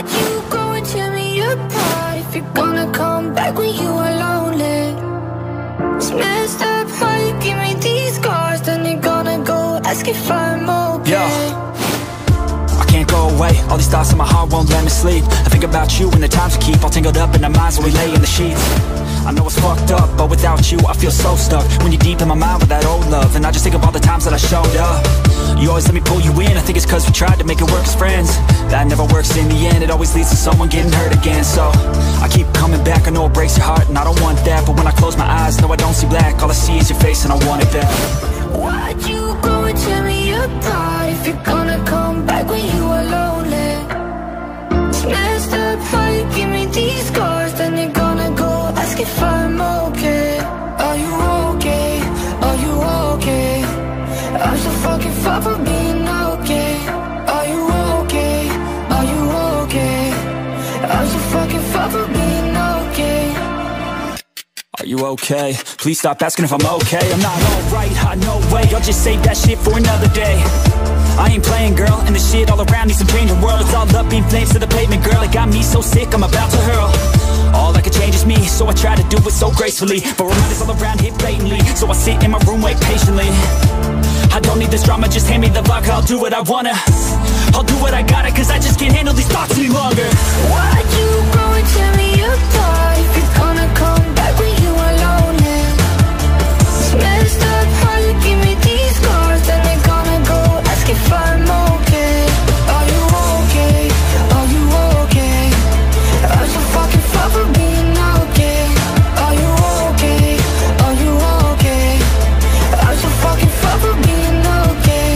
Why'd you go and tear me apart? If you're gonna come back when you are lonely, it's messed up how you give me these scars. Then you're gonna go ask if I'm okay. Yeah, I can't go away. All these thoughts in my heart won't let me sleep. I think about you and the times we keep all tangled up in our minds when we lay in the sheets. I know it's fucked up, but without you I feel so stuck. When you're deep in my mind with that old love, and I just think of all the times that I showed up. You always let me pull you in. I think it's cause we tried to make it work as friends. That never works in the end. It always leads to someone getting hurt again. So I keep coming back. I know it breaks your heart and I don't want that, but when I close my eyes, no, I don't see black. All I see is your face and I want it back. Why'd you go and tear me apart? If you're gonna come back when you are lonely, it's messed up how you give me these scars. Then you're gonna go ask if I'm okay. Are you okay? Are you okay? I'm so fucking far from being okay. Are you okay? Are you okay? I'm so fucking far from being okay. Are you okay? Please stop asking if I'm okay. I'm not alright, no way. I'll just save that shit for another day. I ain't playing, girl, and the shit all around needs some changing world. It's all up in flames to the pavement, girl. It got me so sick, I'm about to hurl. All that could change is me, so I try to do it so gracefully. But reminders all around hit blatantly, so I sit in my room, wait patiently. I don't need this drama, just hand me the vodka, I'll do what I wanna. I'll do what I gotta, cause I just can't handle these thoughts any longer. Why'd you go and tear me apart? If you're gonna come back when you are lonely, it's messed up how you give me these scars. Then they're gonna go ask if I'm okay. Are you okay? Are you okay? I'm so fucking far from being okay. Are you okay? Are you okay? I'm so fucking far from being okay.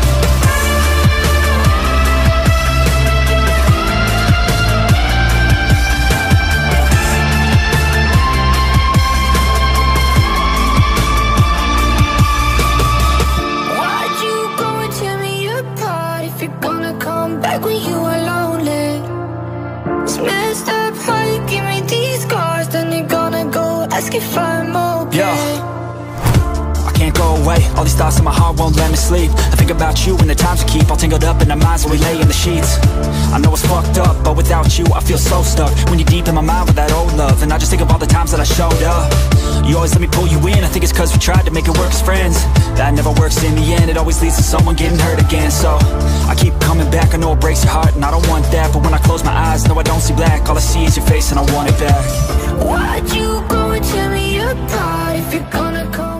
Why'd you go and tear me apart? If you're gonna come back when you are lonely, it's messed up how you give me these scars. Then you're gonna go ask if I'm okay. Yeah, I can't go away. All these thoughts in my heart won't let me sleep. I think about you and the times we keep all tangled up in our minds when we lay in the sheets. I know it's fucked up, but without you I feel so stuck. When you're deep in my mind with that old love, and I just think of all the times that I showed up. You always let me pull you in. I think it's cause we tried to make it work as friends. That never works in the end. It always leads to someone getting hurt again. So I keep coming back. I know it breaks your heart and I don't want that, but when I close my eyes, no, I don't see black. All I see is your face and I want it back. Why'd you go and tear me apart? If you're gonna come